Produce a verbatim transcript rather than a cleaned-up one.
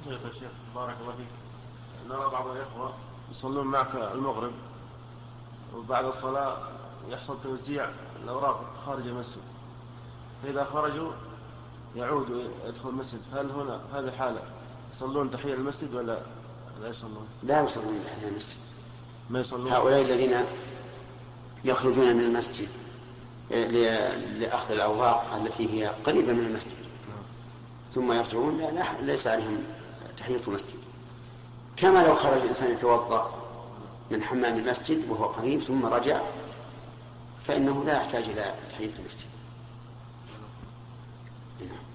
بسيطة يا شيخ بارك الله فيك. نرى بعض الإخوة يصلون معك المغرب وبعد الصلاة يحصل توزيع الأوراق خارج المسجد، فإذا خرجوا يعودوا يدخل المسجد، هل هنا هذه حالة يصلون تحية المسجد ولا لا يصلون؟ لا يصلون تحية المسجد. ما يصلون. هؤلاء الذين يخرجون من المسجد لأخذ الأوراق التي هي قريبة من المسجد ثم يرجعون لا ليس عليهم تحية المسجد، كما لو خرج الإنسان يتوضأ من حمام المسجد وهو قريب ثم رجع فإنه لا يحتاج إلى تحية المسجد.